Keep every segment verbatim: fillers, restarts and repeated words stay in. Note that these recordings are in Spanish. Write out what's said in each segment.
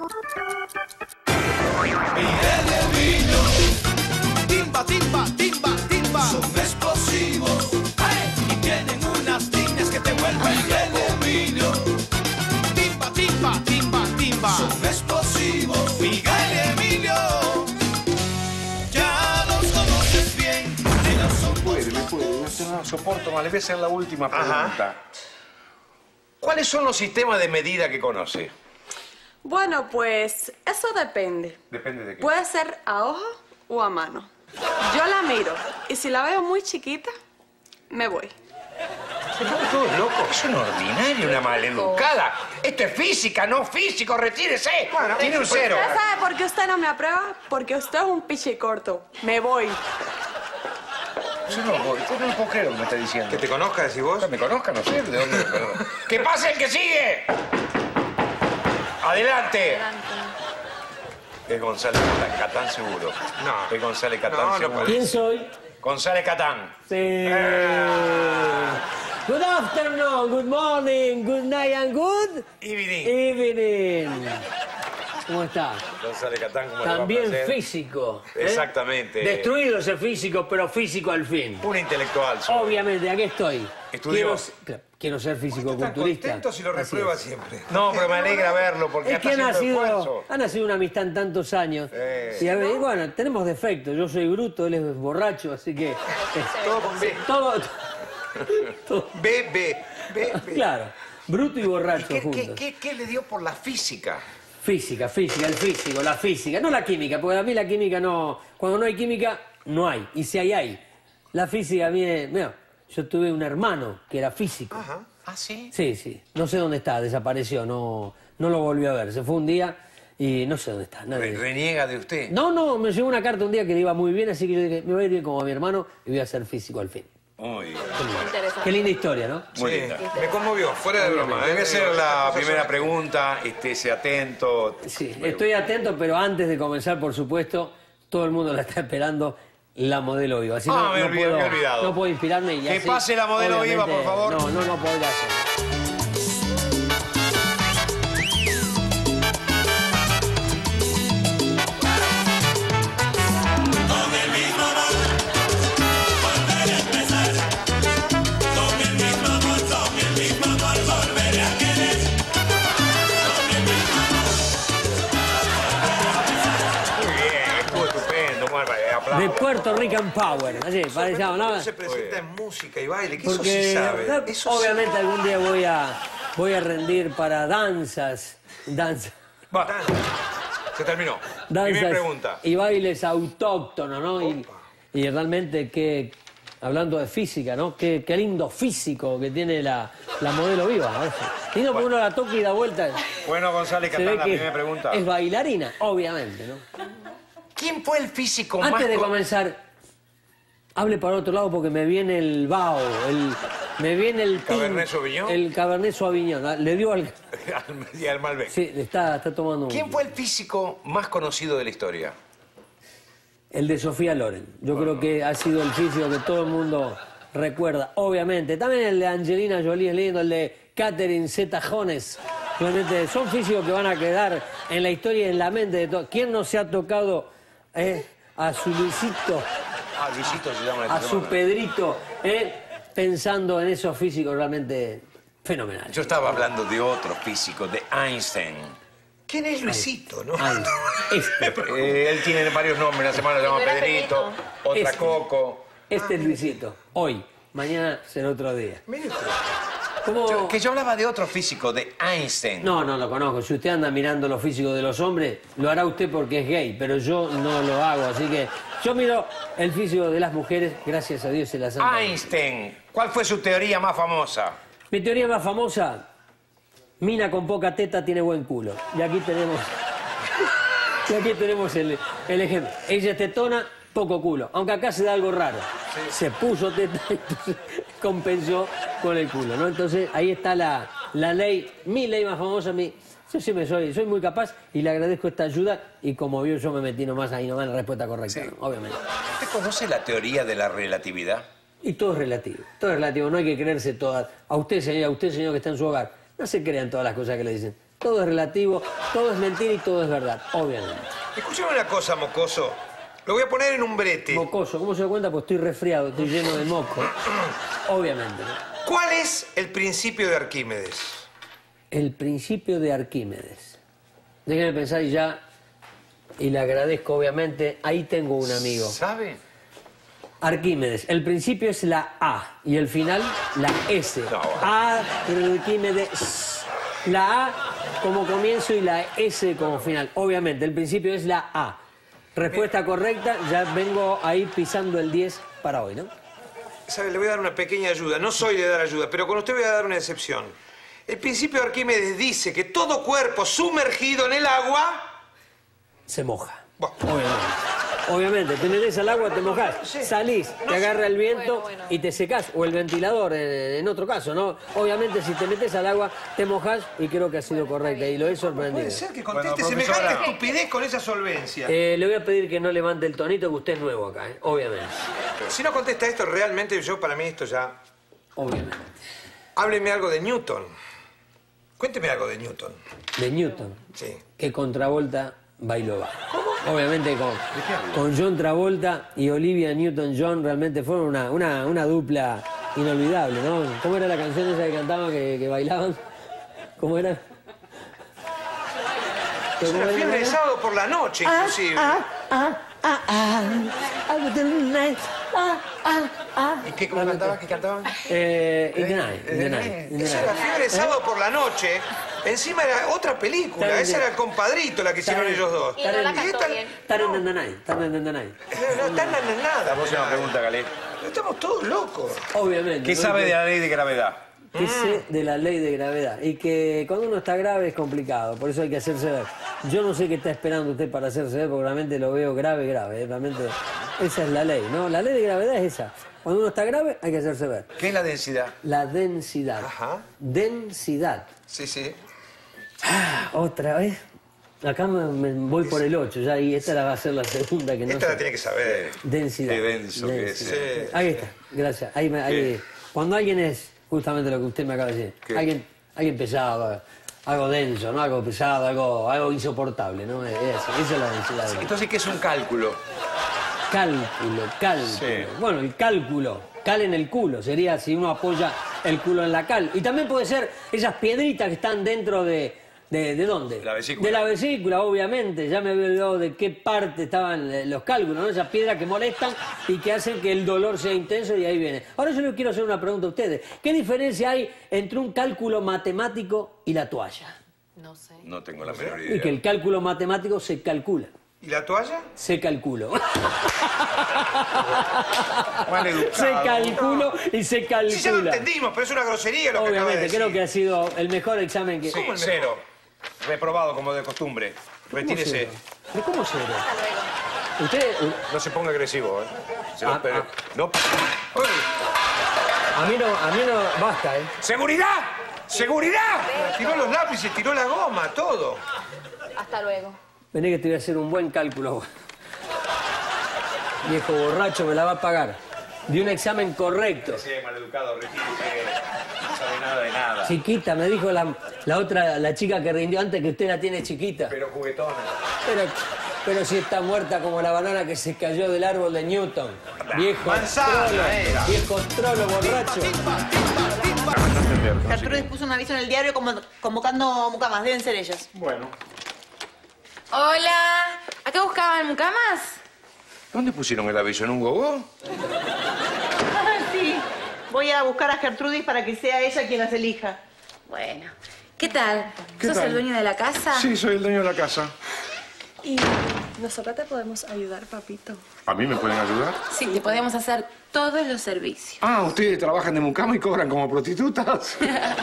Miguel y Emilio, timba, timba, timba, timba, son explosivos, ¡hey! Y tienen unas líneas que te vuelven. Miguel y Emilio, timba, timba, timba, timba, son explosivos. Miguel y Emilio, ya los conoces bien, ellos son... Puede, me puede, yo no lo soporto más. Le voy a hacer la última pregunta. Ajá. ¿Cuáles son los sistemas de medida que conoce? Bueno, pues eso depende. ¿Depende de qué? Puede ser a ojo o a mano. Yo la miro y si la veo muy chiquita, me voy. Se pone todos locos. Es una ordinaria, una maleducada. Esto es física, no físico. Retírese. Bueno, tiene un cero. ¿Usted sabe por qué usted no me aprueba? Porque usted es un pichicorto. Me voy. Yo no, yo no lo puedo creer lo que me está diciendo. ¿Que te conozca, decís vos? Que me conozca, no sé de dónde. Pero... ¡Que pase el que sigue! ¡Adelante! Es González Catán, Catán seguro. No. Es González Catán No, no seguro. puede. ¿Quién soy? González Catán. Sí. Good afternoon, good morning, good night and good Evening. evening. ¿Cómo está? González Catán, ¿cómo le va a También placer? físico. ¿eh? Exactamente. Destruido ese físico, pero físico al fin. Un intelectual. soy. Obviamente, aquí estoy. Estudió. Quiero, claro, quiero ser Está físico-culturista. contento si lo Así reprueba es. siempre. No, pero me alegra verlo porque Es está que ha haciendo nacido, esfuerzo. ha nacido una amistad en tantos años. Sí. Y, a ver, y bueno, tenemos defectos. Yo soy bruto, él es borracho, así que... Todo con B. Todo, todo- B, B, B, B. claro, bruto y borracho ¿Qué, juntos. qué, qué, qué le dio por la física? Física, física, el físico, la física. No la química, porque a mí la química no... Cuando no hay química, no hay. Y si hay, hay. La física a mí... es- Mira, yo tuve un hermano que era físico. Ajá. ¿Ah, sí? Sí, sí. No sé dónde está, desapareció. No, no lo volvió a ver. Se fue un día y no sé dónde está. nadie- Re- ¿Reniega de usted? No, no, me llegó una carta un día que le iba muy bien, así que yo dije, me voy a ir bien como a mi hermano y voy a ser físico al fin. Muy bien. Interesante. Qué linda historia, ¿no? Muy Sí, linda. me conmovió, fuera de broma. Debe ¿eh? ser Digo, la estas cosas primera son- pregunta, estése atento. Sí, estoy atento, pero antes de comenzar, por supuesto, todo el mundo la está esperando, la modelo viva. Así Ah, no, me no olvidé, puedo, me he olvidado. no puedo inspirarme y Que así, pase la modelo viva, obviamente, por favor. No, no, no podría hacer. Muy bien, estuvo estupendo. Bueno, eh, aplauso. De Puerto Rican Power, así, parecía, ¿no? ¿Cómo se presenta en música y baile? Que eso Porque sí sabe. no, Eso obviamente algún día voy a, voy a rendir para danzas, danzas, Va. Se terminó. danzas Primera pregunta. y bailes autóctonos, ¿no? Y, y realmente que, hablando de física, ¿no? Qué, qué lindo físico que tiene la, la modelo viva, ¿no? Lindo porque uno la toca y da vuelta. Bueno, González Se Catán, ve la que primera pregunta. es bailarina, obviamente, ¿no? ¿Quién fue el físico más... Antes de con- comenzar, hable para otro lado porque me viene el bao, el, me viene el... tin- ¿Cabernet Sauvignon? El Cabernet Sauvignon. ¿no? Le dio al... al, y al Malbec. Sí, está, está tomando un... ¿Quién fue el físico más conocido de la historia? El de Sofía Loren. Yo creo que ha sido el físico que todo el mundo recuerda, obviamente. También el de Angelina Jolie es lindo, el de Catherine Zeta-Jones. Realmente son físicos que van a quedar en la historia y en la mente de todos. ¿Quién no se ha tocado eh, a su Luisito, Ah, Luisito se llama. a su Pedrito, eh, pensando en esos físicos realmente fenomenales? Yo estaba hablando de otro físico, de Einstein. ¿Quién es Luisito, no? Ay, este, Eh, él tiene varios nombres. Una semana lo llama Primero Pedrito, otra Este. Coco. este es Luisito. Hoy, mañana será otro día. Mire usted. ¿Cómo? Yo- que yo hablaba de otro físico, de Einstein. No, no lo conozco. Si usted anda mirando los físicos de los hombres, lo hará usted porque es gay, pero yo no lo hago. Así que yo miro el físico de las mujeres, gracias a Dios y la Santa. Einstein. ¿Cuál fue su teoría más famosa? Mi teoría más famosa, mina con poca teta tiene buen culo. Y aquí tenemos, y aquí tenemos el, el ejemplo. Ella es tetona, poco culo. Aunque acá se da algo raro. Se puso teta, entonces compensó con el culo, ¿no? Entonces ahí está la, la ley, mi ley más famosa, mi... Yo siempre soy, soy muy capaz y le agradezco esta ayuda y como vio yo me metí nomás ahí nomás en la respuesta correcta, ¿no? Obviamente. ¿Usted conoce la teoría de la relatividad? Y todo es relativo, todo es relativo, no hay que creerse todas. A usted, señor, a usted, señor, que está en su hogar, no se crean todas las cosas que le dicen. Todo es relativo, todo es mentira y todo es verdad, obviamente. Escúchame una cosa, mocoso. Lo voy a poner en un brete. Mocoso, ¿cómo se da cuenta? Pues estoy resfriado, estoy lleno de moco. Obviamente, ¿no? ¿Cuál es el principio de Arquímedes? El principio de Arquímedes. Déjenme pensar y ya, y le agradezco obviamente, ahí tengo un amigo. ¿Sabe? Arquímedes, el principio es la A y el final la S. No. Arquímedes. La A como comienzo y la S como final. Obviamente, el principio es la A. Respuesta correcta, ya vengo ahí pisando el diez para hoy, ¿no? ¿Sabe? Le voy a dar una pequeña ayuda. No soy de dar ayuda, pero con usted voy a dar una excepción. El principio de Arquímedes dice que todo cuerpo sumergido en el agua... Se moja. Bueno. Obviamente. Obviamente, te metes al agua, te mojás. Salís, te agarra el viento Bueno, bueno. y te secás. O el ventilador, en, en otro caso, ¿no? Obviamente, si te metes al agua, te mojás y creo que ha sido correcta. Y lo he sorprendido. Puede ser que conteste Bueno, semejante profesora. estupidez con esa solvencia. Eh, le voy a pedir que no levante el tonito, que usted es nuevo acá, ¿eh? Obviamente. Si no contesta esto, realmente yo, para mí, esto ya... Obviamente. Hábleme algo de Newton. Cuénteme algo de Newton. De Newton. Sí. Que con Travolta bailó va. Obviamente con, con John Travolta y Olivia Newton-John realmente fueron una, una, una dupla inolvidable, ¿no? ¿Cómo era la canción esa que cantaban, que, que bailaban? ¿Cómo era? Es una fiebre de sábado por la noche, inclusive. Ah, ah, ah, ah. I would night. Ah, ah, ah. ¿Y qué cómo cantaba? ¿Qué cantaban? Eh, in the night, in the night, in the Esa era night. fiebre de sábado por la noche. Encima era otra película. Está bien. Esa era El Compadrito, la que hicieron Está bien. ellos dos. Y no la Y cantó esta- bien. Tarán in the night, tarán in the night. No está nada, nada. La próxima pregunta, Galé. Estamos todos locos. Obviamente. ¿Qué ¿no? sabe Que- de la ley de gravedad? que sé de la ley de gravedad y que cuando uno está grave es complicado, por eso hay que hacerse ver. Yo no sé qué está esperando usted para hacerse ver, porque realmente lo veo grave, grave, ¿eh? Realmente esa es la ley, ¿no? La ley de gravedad es esa. Cuando uno está grave hay que hacerse ver. ¿Qué es la densidad? La densidad. Ajá. Densidad. Sí, sí. Ah, otra vez. Acá me, me voy por el ocho ya, y esta la va a ser la segunda que no Esta sé. la tiene que saber. Densidad. Qué denso que es. Densidad. Sí. Ahí está, gracias. Ahí me- ahí- cuando alguien es justamente lo que usted me acaba de decir, ¿Qué? alguien, alguien pesado, algo denso, ¿no? Algo pesado, algo, algo insoportable, ¿no? Es- Eso, eso es la densidad. Entonces, ¿qué es un cálculo? Cálculo, cálculo. Sí. Bueno, el cálculo, cal en el culo, sería si uno apoya el culo en la cal. Y también puede ser esas piedritas que están dentro de... ¿De, de dónde? La vesícula. De la vesícula, obviamente. Ya me había olvidado de qué parte estaban eh, los cálculos, ¿no? Esas piedras que molestan y que hacen que el dolor sea intenso y ahí viene. Ahora yo les quiero hacer una pregunta a ustedes. ¿Qué diferencia hay entre un cálculo matemático y la toalla? No sé. No tengo la menor Y idea. que el cálculo matemático se calcula. ¿Y la toalla? Se calculó. Mal educado. Se calculó y se calcula. Sí, ya lo entendimos, pero es una grosería lo que acaba de Obviamente, decir. creo que ha sido el mejor examen que... Sí, cero. Reprobado como de costumbre. ¿Cómo Retírese. cero? ¿De cómo cero? Usted... No se ponga agresivo, ¿eh? Se lo Ah, espere. ah. No. Uy, A mí no, a mí no... Basta, ¿eh? ¡Seguridad! ¡Seguridad! tiró los lápices, tiró la goma, todo. Hasta luego. Vení que te voy a hacer un buen cálculo. Viejo borracho, me la va a pagar. De un examen correcto. Sí, maleducado, retírese. No sabe nada de nada. Chiquita, me dijo la, la otra, la chica que rindió antes, que usted la tiene chiquita. Pero juguetona. Pero, pero si está muerta como la banana que se cayó del árbol de Newton. Viejo Manzana trolo, era. viejo trolo borracho. Gertrudis puso un aviso en el diario como- convocando mucamas. Deben ser ellas. Bueno. Hola, ¿acá buscaban mucamas? ¿Dónde pusieron el aviso? ¿En un gogó? Ah, sí. Voy a buscar a Gertrudis para que sea ella quien las elija. Bueno, ¿qué tal? ¿Qué ¿Sos tal? el dueño de la casa? Sí, soy el dueño de la casa. Y nosotros te podemos ayudar, papito. ¿A mí me pueden ayudar? Sí, te podemos hacer todos los servicios. Ah, ustedes trabajan de mucama y cobran como prostitutas.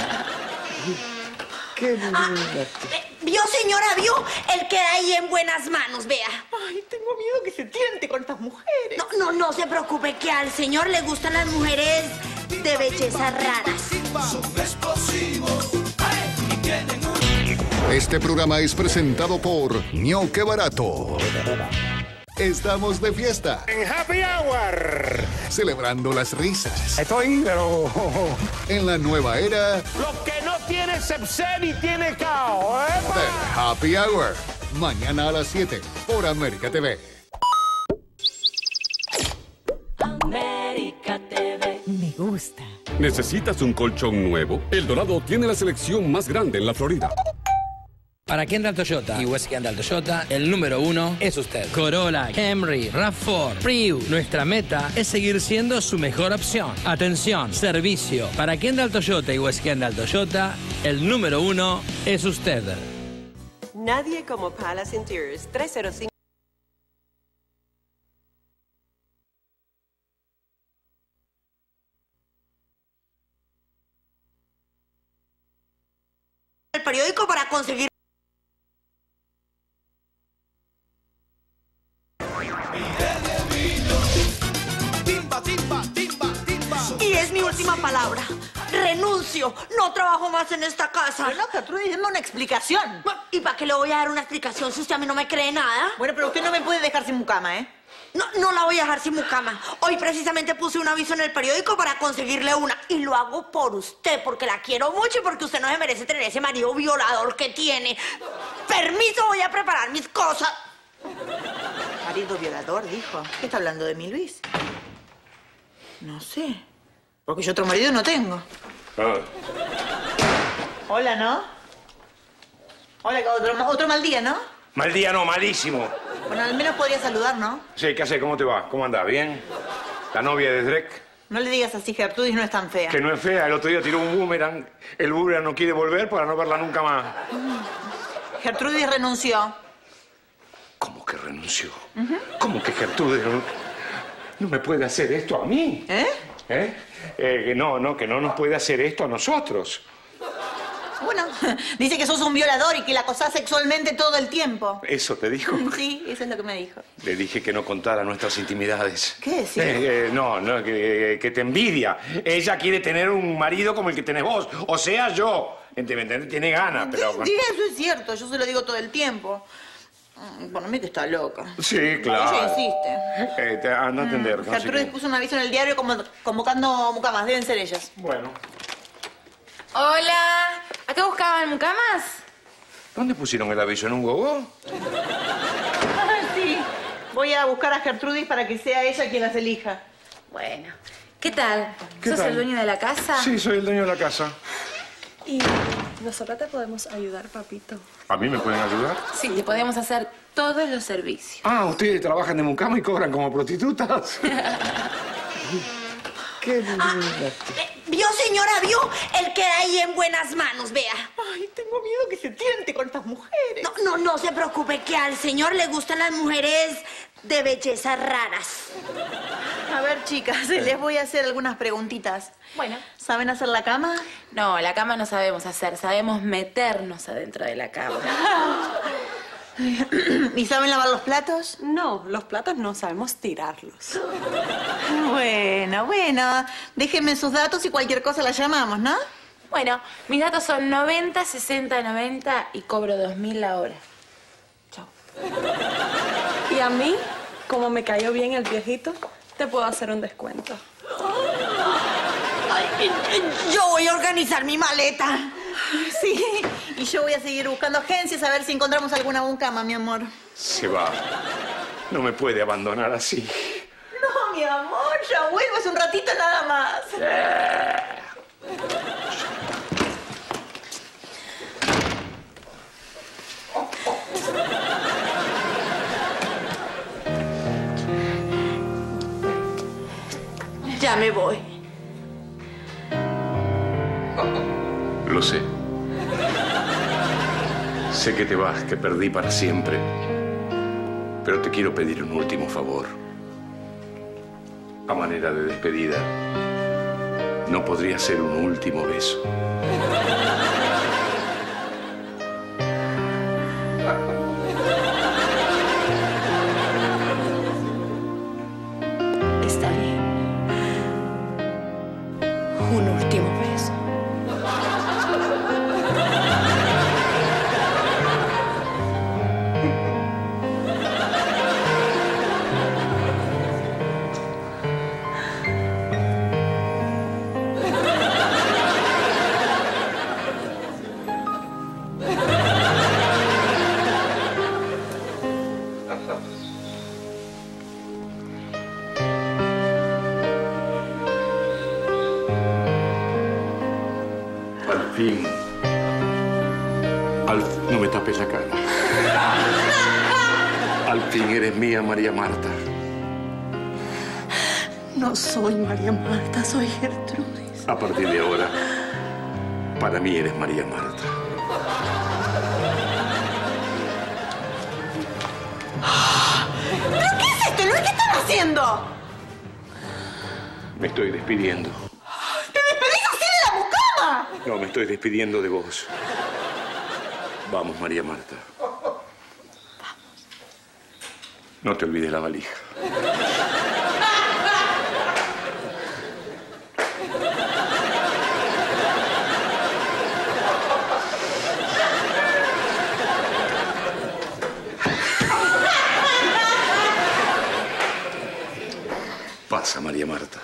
Qué linda. ¿Vio, señora? ¿Vio? Él queda ahí en buenas manos, vea. Ay, tengo miedo que se tiente con estas mujeres. No, no, no se preocupe, que al señor le gustan las mujeres de belleza raras. Son explosivos. ¡Ay! Y tienen un... Este programa es presentado por Ño, qué barato. Estamos de fiesta, En Happy Hour. celebrando las risas. Estoy, pero... En la nueva era, Lo que no tiene Cepsen y tiene cao, ¿eh? Happy Hour. Mañana a las siete por América T V. América T V. Me gusta. ¿Necesitas un colchón nuevo? El Dorado tiene la selección más grande en la Florida. Para Kendall Toyota y West Kendall Toyota, el número uno es usted. Corolla, Camry, RAV cuatro, Prius. Nuestra meta es seguir siendo su mejor opción. Atención, servicio. Para Kendall Toyota y West Kendall Toyota, el número uno es usted. Nadie como Palace Interiors. tres cero cinco. El periódico para conseguir... Y es mi última palabra. Renuncio. No trabajo más en esta casa. Pero no, Gertrudis, dame una explicación. ¿Y para qué le voy a dar una explicación si usted a mí no me cree nada? Bueno, pero usted no me puede dejar sin mucama, ¿eh? No, no la voy a dejar sin mucama. Hoy precisamente puse un aviso en el periódico para conseguirle una. Y lo hago por usted, porque la quiero mucho y porque usted no se merece tener ese marido violador que tiene. Permiso, voy a preparar mis cosas. Marido violador, dijo. ¿Qué está hablando de mí, Luis? No sé. Porque yo otro marido no tengo. Ah. Hola, ¿no? Hola, otro, otro mal día, ¿no? Mal día no, malísimo. Bueno, al menos podría saludar, ¿no? Sí, ¿qué haces? ¿Cómo te va? ¿Cómo andás? ¿Bien? ¿La novia de Drek? No le digas así, Gertrudis no es tan fea. Que no es fea. El otro día tiró un boomerang. El boomerang no quiere volver para no verla nunca más. Gertrudis renunció. ¿Cómo que renunció? Uh-huh. ¿Cómo que Gertrudis no, no me puede hacer esto a mí? ¿Eh? ¿Eh? Eh, que no, no, que no nos puede hacer esto a nosotros. Bueno, dice que sos un violador y que la acosás sexualmente todo el tiempo. ¿Eso te dijo? Sí, eso es lo que me dijo. Le dije que no contara nuestras intimidades. ¿Qué decís? Eh, eh, no, no, que, que te envidia. Ella quiere tener un marido como el que tenés vos. O sea, yo. ¿Me entendés? Tiene ganas, pero... Sí, eso es cierto. Yo se lo digo todo el tiempo. Para mí que está loca. Sí, claro. Ella insiste. Eh, te, anda a entender. Mm, Gertrudis puso un aviso en el diario como, convocando mucamas. Deben ser ellas. Bueno. Hola. ¿A qué buscaban mucamas? ¿Dónde pusieron el aviso? ¿En un gogo? Ah, sí. Voy a buscar a Gertrudis para que sea ella quien las elija. Bueno. ¿Qué tal? ¿Qué ¿Sos tal? el dueño de la casa? Sí, soy el dueño de la casa. Y nosotros te podemos ayudar, papito. ¿A mí me pueden ayudar? Sí, te podemos hacer todos los servicios. Ah, ustedes trabajan de mucama y cobran como prostitutas. Qué linda. Ah, ¿vio, señora? ¿Vio? Él queda ahí en buenas manos, vea. Ay, tengo miedo que se tiente con estas mujeres. No, no, no se preocupe, que al señor le gustan las mujeres de bellezas raras. A ver, chicas, les voy a hacer algunas preguntitas. Bueno. ¿Saben hacer la cama? No, la cama no sabemos hacer. Sabemos meternos adentro de la cama. ¿Y saben lavar los platos? No, los platos no sabemos tirarlos. Bueno, bueno. Déjenme sus datos y cualquier cosa la llamamos, ¿no? Bueno, mis datos son noventa, sesenta, noventa y cobro dos mil la hora. Chao. Y a mí, como me cayó bien el viejito, te puedo hacer un descuento. Ay, yo voy a organizar mi maleta. Sí, y yo voy a seguir buscando agencias a ver si encontramos alguna mucama, mi amor. Se va. No me puede abandonar así. No, mi amor, ya vuelvo, es un ratito nada más. Ya me voy. Lo sé. Sé que te vas, que perdí para siempre. Pero te quiero pedir un último favor. A manera de despedida, ¿no podría ser un último beso? Está bien. Un último beso. fin. Al... No me tapes la cara. Al fin eres mía, María Marta. No soy María Marta, soy Gertrudis. A partir de ahora, para mí eres María Marta. ¿Pero qué es esto, Luis? ¿Qué están haciendo? Me estoy despidiendo. ¡Te despedís así de la mucama! No, me estoy despidiendo de vos. Vamos, María Marta. Vamos. No te olvides la valija. Pasa, María Marta.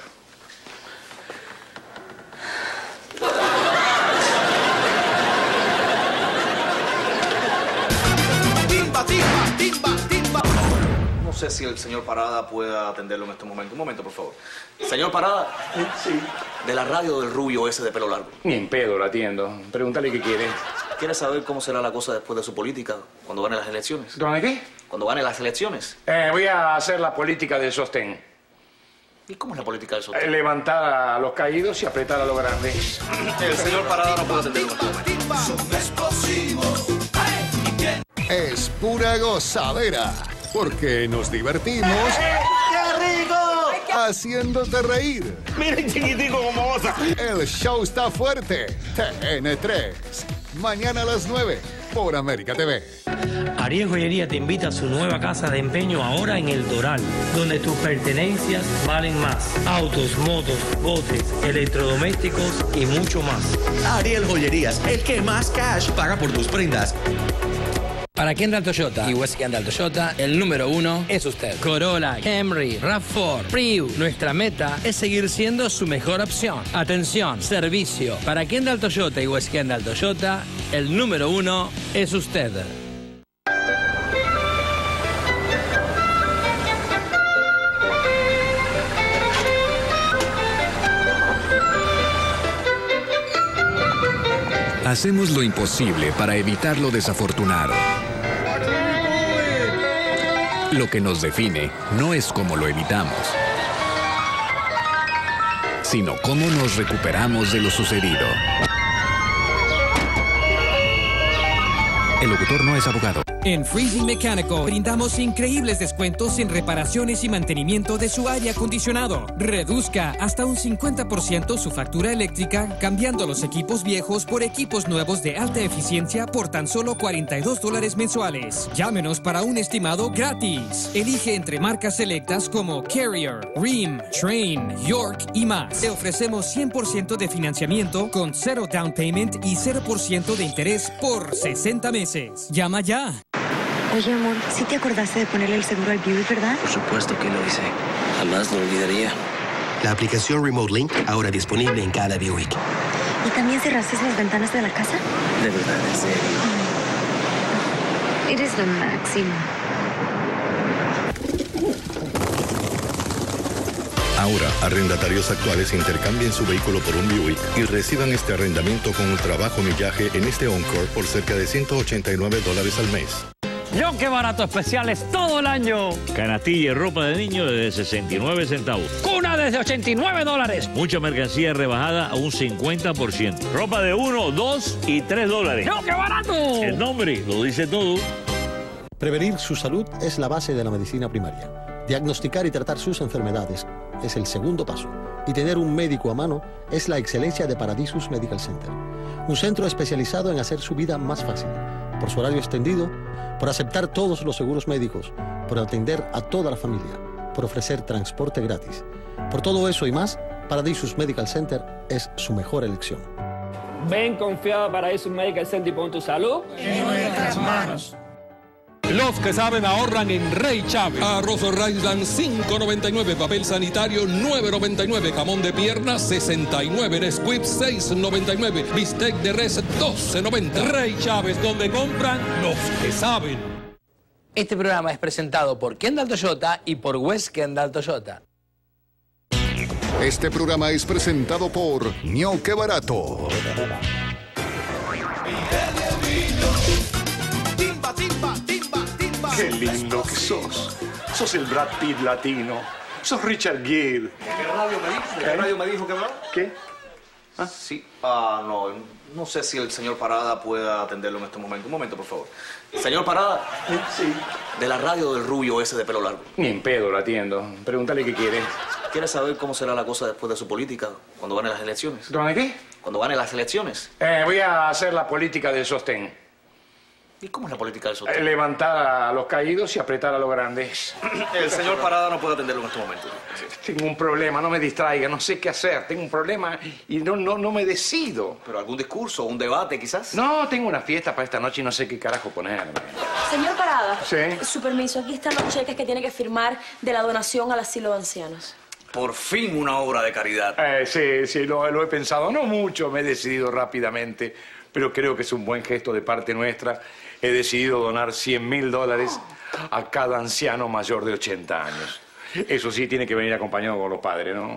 Timba, timba, timba, timba. No sé si el señor Parada pueda atenderlo en este momento. Un momento, por favor. Señor Parada. Sí. De la radio del rubio ese de pelo largo. Ni en pedo lo atiendo. Pregúntale qué quiere. ¿Quiere saber cómo será la cosa después de su política cuando gane las elecciones? ¿Dónde qué? Cuando gane las elecciones. Eh, voy a hacer la política del sostén. ¿Y cómo es la política del sostén? Eh, levantar a los caídos y apretar a los grandes. El señor Parada no puede atenderlo en este momento. Son explosivos. Es pura gozadera, porque nos divertimos ¡Qué rico! haciéndote reír. Miren, chiquitico, como goza. El show está fuerte. T N tres. Mañana a las nueve por América T V. Ariel Joyería te invita a su nueva casa de empeño ahora en El Doral, donde tus pertenencias valen más. Autos, motos, botes, electrodomésticos y mucho más. Ariel Joyerías, el que más cash paga por tus prendas. Para Kendall Toyota y West Kendall Toyota, el número uno es usted. Corolla, Camry, RAV cuatro, Prius. Nuestra meta es seguir siendo su mejor opción. Atención, servicio. Para Kendall Toyota y West Kendall Toyota, el número uno es usted. Hacemos lo imposible para evitar lo desafortunado. Lo que nos define no es cómo lo evitamos, sino cómo nos recuperamos de lo sucedido. El locutor no es abogado. En Freezing Mecánico brindamos increíbles descuentos en reparaciones y mantenimiento de su aire acondicionado. Reduzca hasta un cincuenta por ciento su factura eléctrica cambiando los equipos viejos por equipos nuevos de alta eficiencia por tan solo cuarenta y dos dólares mensuales. Llámenos para un estimado gratis. Elige entre marcas selectas como Carrier, Rheem, Train, York y más. Te ofrecemos cien por ciento de financiamiento con cero down payment y cero por ciento de interés por sesenta meses. Llama ya. Oye, amor, ¿sí te acordaste de ponerle el seguro al Buick, verdad? Por supuesto que lo hice. Jamás lo olvidaría. La aplicación Remote Link ahora disponible en cada Buick. ¿Y también cerraste las ventanas de la casa? De verdad, en serio. Oh. Eres lo máximo. Ahora, arrendatarios actuales intercambien su vehículo por un Buick y reciban este arrendamiento con un trabajo millaje en este Encore por cerca de ciento ochenta y nueve dólares al mes. ¡Yo qué barato! Especiales todo el año. Canastilla y ropa de niño desde sesenta y nueve centavos. Cuna desde ochenta y nueve dólares. Mucha mercancía rebajada a un cincuenta por ciento. Ropa de uno, dos y tres dólares. ¡Yo qué barato! El nombre lo dice todo. Prevenir su salud es la base de la medicina primaria. Diagnosticar y tratar sus enfermedades es el segundo paso. Y tener un médico a mano es la excelencia de Paradisus Medical Center. Un centro especializado en hacer su vida más fácil. Por su horario extendido, por aceptar todos los seguros médicos, por atender a toda la familia, por ofrecer transporte gratis. Por todo eso y más, Paradisus Medical Center es su mejor elección. Ven confiado a Paradisus Medical Center y pon tu salud en nuestras manos. Los que saben ahorran en Rey Chávez. Arroz Rheinland cinco noventa y nueve, papel sanitario nueve noventa y nueve, jamón de pierna sesenta y nueve, Nesquik seis noventa y nueve, bistec de res doce noventa. Rey Chávez, donde compran los que saben. Este programa es presentado por Kendall Toyota y por West Kendall Toyota. Este programa es presentado por Ñoque Barato. sos? Sos el Brad Pitt latino. Sos Richard Gere. ¿Qué radio me dijo? ¿De qué radio me dijo que hablaba? ¿Qué? ¿Ah? Sí. Ah, no. No sé si el señor Parada pueda atenderlo en este momento. Un momento, por favor. Señor Parada. Sí. De la radio del rubio ese de pelo largo. Ni en pedo lo atiendo. Pregúntale qué quiere. ¿Quiere saber cómo será la cosa después de su política cuando gane las elecciones? ¿Dónde qué? Cuando gane las elecciones. Eh, voy a hacer la política del sostén. ¿Y cómo es la política del sostén? Eh, levantar a los caídos y apretar a los grandes. El señor Parada no puede atenderlo en este momento. Tengo un problema, no me distraiga, no sé qué hacer. Tengo un problema y no, no, no me decido. ¿Pero algún discurso, un debate quizás? No, tengo una fiesta para esta noche y no sé qué carajo ponerme. Señor Parada. Sí. Su permiso, aquí están los cheques que tiene que firmar de la donación al asilo de ancianos. Por fin una obra de caridad. Eh, sí, sí, lo, lo he pensado. No mucho, me he decidido rápidamente. Pero creo que es un buen gesto de parte nuestra. He decidido donar cien mil dólares a cada anciano mayor de ochenta años. Eso sí, tiene que venir acompañado con los padres, ¿no?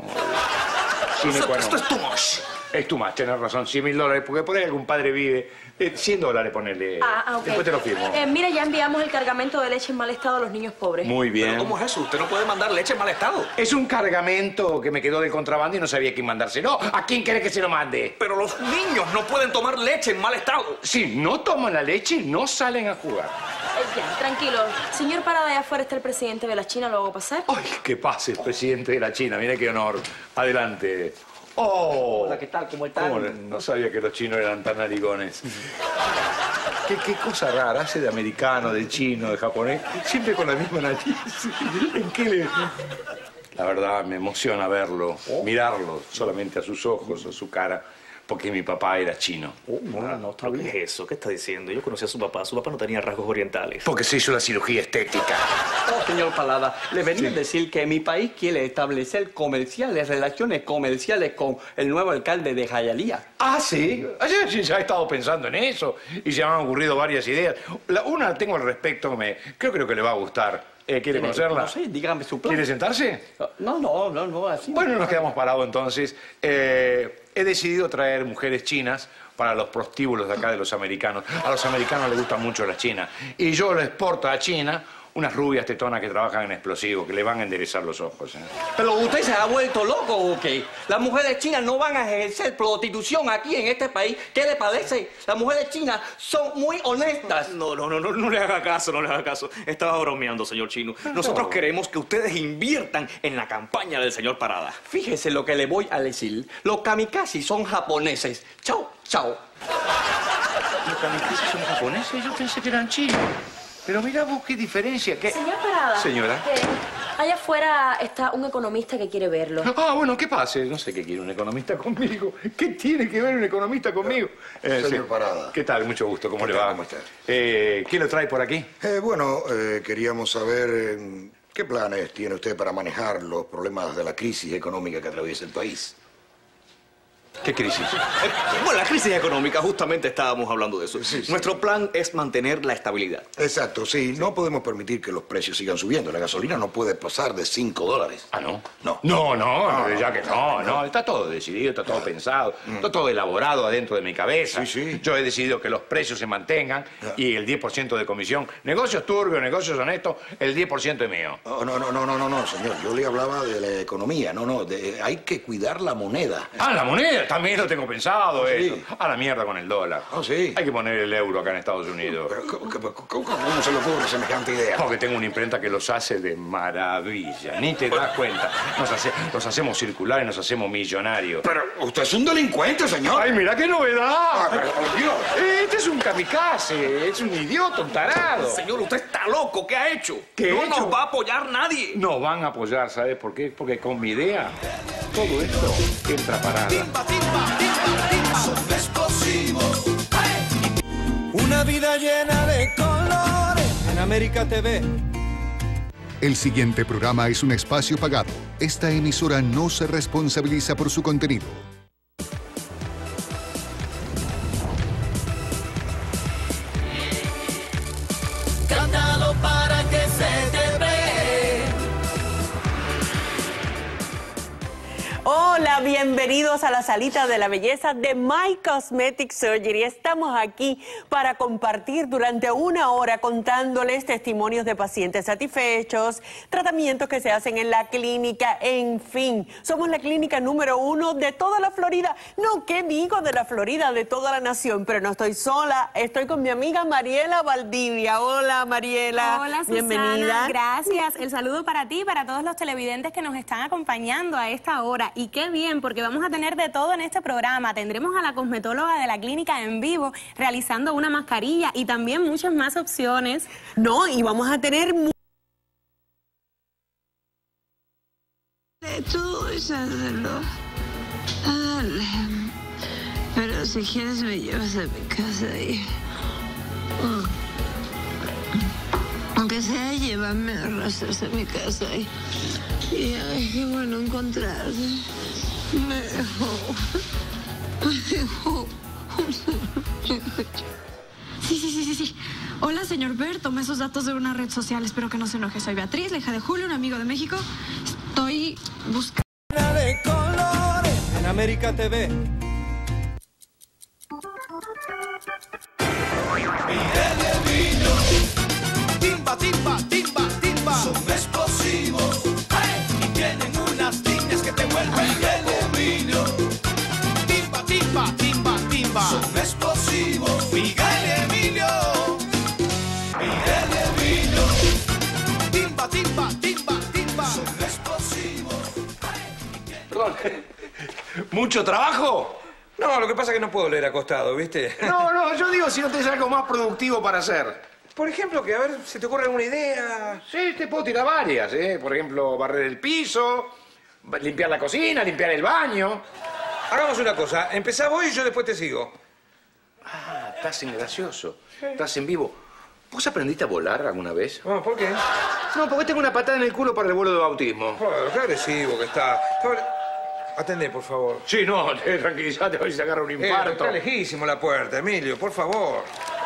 Sine qua non. Esto es too much. Es too much, tenés razón, cien mil dólares, porque por ahí algún padre vive. Eh, cien dólares ponerle. Ah, ah, ok. Después te lo firmo. Eh, mira, ya enviamos el cargamento de leche en mal estado a los niños pobres. Muy bien. ¿Pero cómo es eso? Usted no puede mandar leche en mal estado. Es un cargamento que me quedó del contrabando y no sabía a quién mandárselo. ¿A quién quiere que se lo mande? Pero los niños no pueden tomar leche en mal estado. Si no toman la leche, no salen a jugar. Eh, ya, tranquilo. Señor Parada, allá afuera está el presidente de la China, ¿lo hago pasar? Ay, que pase el presidente de la China. Mira qué honor. Adelante. Oh. Hola, ¿qué tal? ¿Cómo están? ¿Cómo le- No sabía que los chinos eran tan narigones. ¿Qué, qué cosa rara hace de americano, de chino, de japonés, siempre con la misma nariz. ¿En qué le...? La verdad, me emociona verlo, mirarlo, solamente a sus ojos, a su cara, porque mi papá era chino. Oh, no, no, está bien. ¿Qué es eso? ¿Qué está diciendo? Yo conocí a su papá. Su papá no tenía rasgos orientales. Porque se hizo la cirugía estética. Oh, señor Parada, le venía a decir que mi país quiere establecer comerciales, relaciones comerciales con el nuevo alcalde de Hialeah. Ah, ¿sí? Ayer sí, ya he estado pensando en eso y se me han ocurrido varias ideas. La, una la tengo al respecto, me, creo, creo que le va a gustar. Eh, ¿Quiere conocerla? No sé, dígame su plan. ¿Quiere sentarse? No, no, no, no, así. Bueno, nos quedamos parados entonces. Eh, he decidido traer mujeres chinas para los prostíbulos de acá de los americanos. A los americanos les gustan mucho las chinas. Y yo les exporto a China unas rubias tetonas que trabajan en explosivos, que le van a enderezar los ojos. ¿eh? ¿Pero usted se ha vuelto loco o qué? Las mujeres chinas no van a ejercer prostitución aquí en este país. ¿Qué le parece? Las mujeres chinas son muy honestas. No, no, no, no, no le haga caso, no le haga caso. Estaba bromeando, señor Chino. Nosotros queremos que ustedes inviertan en la campaña del señor Parada. Fíjese lo que le voy a decir. Los kamikazes son japoneses. Chao, chao. ¿Los kamikazes son japoneses? Yo pensé que eran chinos. Pero mira vos qué diferencia. ¿Qué? Señor Parada. Señora. eh, allá afuera está un economista que quiere verlo. Ah, bueno, ¿qué pase? No sé qué quiere un economista conmigo. ¿Qué tiene que ver un economista conmigo? Eh, Señor sí. Parada. ¿Qué tal? Mucho gusto. ¿Cómo ¿Qué le tal? va? ¿Cómo está? Eh, ¿Quién lo trae por aquí? Eh, bueno, eh, queríamos saber eh, qué planes tiene usted para manejar los problemas de la crisis económica que atraviesa el país. ¿Qué crisis? Eh, bueno, la crisis económica, justamente estábamos hablando de eso. Sí, sí. Nuestro plan es mantener la estabilidad. Exacto, sí. No podemos permitir que los precios sigan subiendo. La gasolina no puede pasar de cinco dólares. ¿Ah, no? No. No, no, Ah, ya que no, no. Está todo decidido, está todo pensado, está todo elaborado adentro de mi cabeza. Sí, sí. Yo he decidido que los precios se mantengan y el diez por ciento de comisión. Negocios turbios, negocios honestos, el diez por ciento es mío. No, no, no, no, no, no, no, señor. Yo le hablaba de la economía. No, no. de- hay que cuidar la moneda. Ah, la moneda, también lo tengo pensado Sí. eso. A la mierda con el dólar. Oh, sí. Hay que poner el euro acá en Estados Unidos. Pero, ¿cómo, cómo- cómo- cómo se le ocurre semejante idea? Porque tengo una imprenta que los hace de maravilla. Ni te das cuenta. Nos hace- los hacemos circular y nos hacemos millonarios. Pero usted es un delincuente, señor. ¡Ay, mira qué novedad! Ah, pero, por Dios. Este es un kamikaze, es un idiota, un tarado. Señor, usted está loco. ¿Qué ha hecho? ¿Qué no he hecho? nos va a apoyar nadie. Nos van a apoyar, ¿sabes por qué? Porque con mi idea, todo esto entra parada. Timba, timba, timba, timba. Son explosivos. Una vida llena de colores en América T V. El siguiente programa es un espacio pagado. Esta emisora no se responsabiliza por su contenido. Cántalo para que se te pegue. Hoy Hola, bienvenidos a la salita de la belleza de My Cosmetic Surgery. Estamos aquí para compartir durante una hora contándoles testimonios de pacientes satisfechos, tratamientos que se hacen en la clínica, en fin. Somos la clínica número uno de toda la Florida. No, ¿qué digo de la Florida? De toda la nación. Pero no estoy sola, estoy con mi amiga Mariela Valdivia. Hola, Mariela. Hola, Susana. Bienvenida. Gracias. El saludo para ti y para todos los televidentes que nos están acompañando a esta hora. Y qué bien, porque vamos a tener de todo en este programa. Tendremos a la cosmetóloga de la clínica en vivo realizando una mascarilla y también muchas más opciones. No, y vamos a tener... Tú es hacerlo. Dale. Pero si quieres me llevas a mi casa y... Aunque sea, llévame a rastros a mi casa y... Y ay, qué bueno encontrarte. Me dejó. Me dejó. Sí, sí, sí, sí, sí. Hola, señor Bert. Tomé sus datos de una red social. Espero que no se enoje. Soy Beatriz, la hija de Julio, un amigo de México. Estoy buscando... de colores en América T V. Timba, timba, timba, timba. Son explosivos. ¡Hey! Y tienen unas líneas que te vuelven Miguel Emilio. Timba, timba, timba, timba. Son explosivos. Miguel Emilio. Miguel Emilio. Timba, timba, timba, timba. Son explosivos. Perdón. ¿Mucho trabajo? No, lo que pasa es que no puedo leer acostado, ¿viste? No, no, yo digo si no tenés algo más productivo para hacer. Por ejemplo, que a ver, ¿se te ocurre alguna idea? Sí, te puedo tirar varias, ¿eh? Por ejemplo, barrer el piso, limpiar la cocina, limpiar el baño. Hagamos una cosa, empezá vos y yo después te sigo. Ah, estás en gracioso, estás en vivo. ¿Vos aprendiste a volar alguna vez? No, ¿por qué? No, porque tengo una patada en el culo para el vuelo de bautismo. Oh, qué agresivo que está. Atendé, por favor. Sí, no, tranquilízate, hoy se agarra un infarto. Eh, está lejísimo la puerta, Emilio, por favor.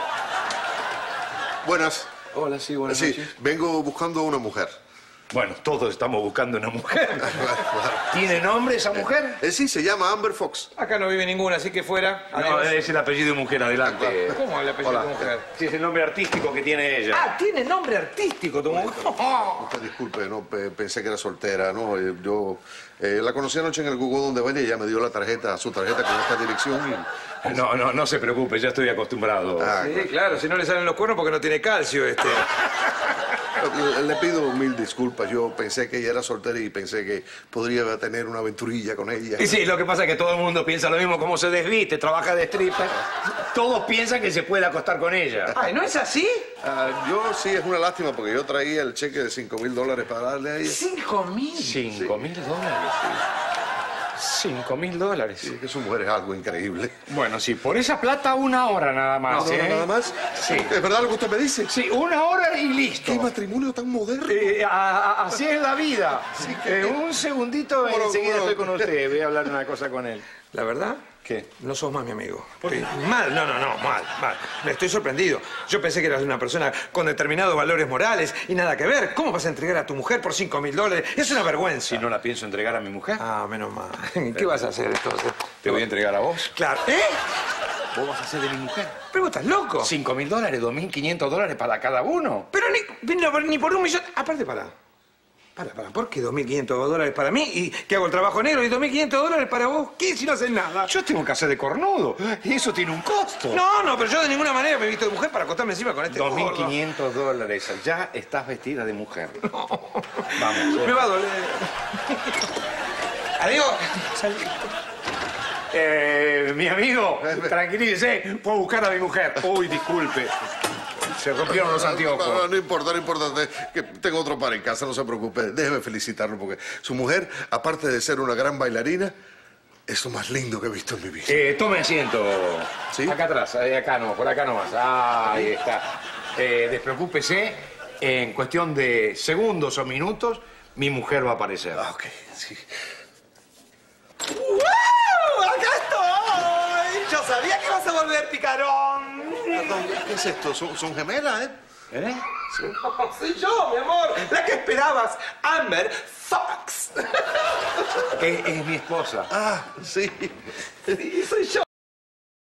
Buenas. Hola, sí, buenas sí, noches. Vengo buscando una mujer. Bueno, todos estamos buscando una mujer. ¿Tiene nombre esa mujer? Eh, sí, se llama Amber Fox. Acá no vive ninguna, así que fuera. No, es el apellido de mujer, adelante. ¿Cómo el apellido Hola. de mujer? Sí, es el nombre artístico que tiene ella. Ah, tiene nombre artístico tu mujer. Oh. Usted disculpe, no pe- pensé que era soltera, ¿no? Eh, Yo eh, la conocí anoche en el Google donde baila y ella me dio la tarjeta, su tarjeta con esta dirección y... No, no, no se preocupe, ya estoy acostumbrado. Ah, Sí, claro, si no le salen los cuernos porque no tiene calcio este. Le, le pido mil disculpas. Yo pensé que ella era soltera y pensé que podría tener una aventurilla con ella. Y sí, lo que pasa es que todo el mundo piensa lo mismo, como se desviste, trabaja de stripper. Todos piensan que se puede acostar con ella. Ay, ¿no es así? Ah, yo sí, es una lástima porque yo traía el cheque de cinco mil dólares para darle a ella. ¿Cinco mil? ¿Cinco mil dólares? Cinco mil dólares. Sí, que su mujer es algo increíble. Bueno, sí, por esa plata una hora nada más. No, ¿eh? ¿Nada más? Sí. ¿Es verdad lo que usted me dice? Sí, una hora y listo. ¿Qué matrimonio tan moderno? Eh, a- a- así es la vida. Sí, que- Eh, un segundito y Bueno, enseguida bueno. estoy con usted. Voy a hablar una cosa con él. La verdad, ¿Qué? no sos más mi amigo. Estoy mal, no, no, no, mal, mal. Me estoy sorprendido. Yo pensé que eras una persona con determinados valores morales y nada que ver. ¿Cómo vas a entregar a tu mujer por cinco mil dólares? Es una vergüenza. Si no la pienso entregar a mi mujer, Ah, menos mal. ¿Qué vas a hacer entonces? te voy a entregar a vos. Claro. ¿Eh? Vos vas a ser de mi mujer. ¿Pero vos estás loco? Cinco mil dólares, dos mil quinientos dólares para cada uno. Pero ni, no, ni por un millón. Aparte, para. Para, para, ¿por qué dos mil quinientos dólares para mí y que hago el trabajo negro y dos mil quinientos dólares para vos? ¿Qué si no haces nada? Yo tengo que hacer de cornudo y eso tiene un costo. No, no, pero yo de ninguna manera me he visto de mujer para acostarme encima con este dos mil gordo. quinientos dólares. Ya estás vestida de mujer. Vamos. Me va a doler. Adiós. Eh, mi amigo, tranquilícese. Puedo buscar a mi mujer. Uy, disculpe. Se rompieron los anteojos. No, no, no importa, no importa. Que tengo otro par en casa, no se preocupe. Déjeme felicitarlo porque su mujer, aparte de ser una gran bailarina, es lo más lindo que he visto en mi vida. Eh, tome asiento. ¿Sí? Acá atrás, ahí acá no, por acá nomás. Ah, ahí está. Eh, despreocúpese. En cuestión de segundos o minutos, mi mujer va a aparecer. Ah, ok, sí. ¡Wow! ¡Acá estoy! Yo sabía que ibas a volver, picarón. Perdón, ¿qué es esto? ¿Son, son gemelas, eh? ¿Eh? Sí. Soy yo, mi amor. La que esperabas. Amber Fox. Es, es mi esposa. Ah, sí. Sí, soy yo.